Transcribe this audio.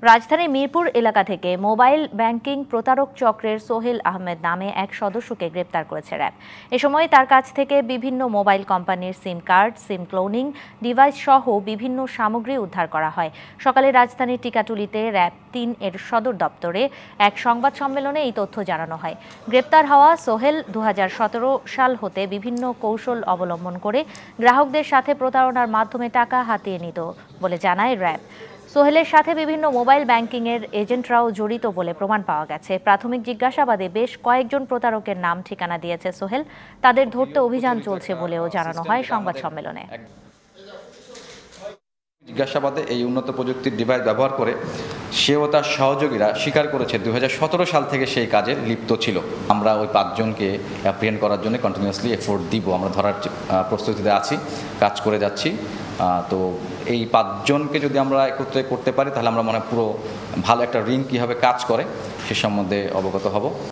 রাজধানীর মিরপুর এলাকা থেকে মোবাইল ব্যাংকিং প্রতারক চক্রের সোহেল আহমেদ নামে এক সদস্যকে গ্রেপ্তার করেছে র্যাব। এ সময় তার কাছ থেকে বিভিন্ন মোবাইল কোম্পানির SIM card, SIM cloning device সহ বিভিন্ন সামগ্রী উদ্ধার করা হয়। সকালে রাজধানীর টিকাটুলিতে র্যাব ৩ এর সদর দপ্তরে এক সংবাদ সম্মেলনে এই তথ্য জানানো হয়। গ্রেপ্তার হওয়া সোহেল ২০১৭ সাল হতে বিভিন্ন কৌশল অবলম্বন করে গ্রাহকদের সাথে প্রতারণার মাধ্যমে টাকা হাতিয়ে নিত বলে জানায় র্যাব। সোহেলের সাথে বিভিন্ন মোবাইল ব্যাংকিংয়ের এজেন্টরাও জড়িত বলে প্রমাণ পাওয়া গেছে। প্রাথমিক জিজ্ঞাসাবাদে বেশ কয়েকজন প্রতারকের নাম ঠিকানা দিয়েছে সোহেল। তাদের ধরতে অভিযান চলছে বলেও জানানো হয় সংবাদ সম্মেলনে। জিজ্ঞাসাবাদে এই উন্নত প্রযুক্তির ডিভাইস ব্যবহার করে সেও তার সহযোগীরা স্বীকার করেছে ২০১৭ সাল থেকে সেই কাজে লিপ্ত ছিল। আমরা ওই ৫ জনকে অ্যাপ্রিহেন্ড করার জন্য কন্টিনিউয়াসলি এফোর্ট দিব। আমরা ধরার প্রস্তুতিতে আছি, কাজ করে যাচ্ছি। তো এই ৫ জনকে যদি আমরা একত্রে করতে পারি তাহলে আমরা মনে হয় পুরো ভালো একটা রিং কীভাবে কাজ করে সে সম্বন্ধে অবগত হব।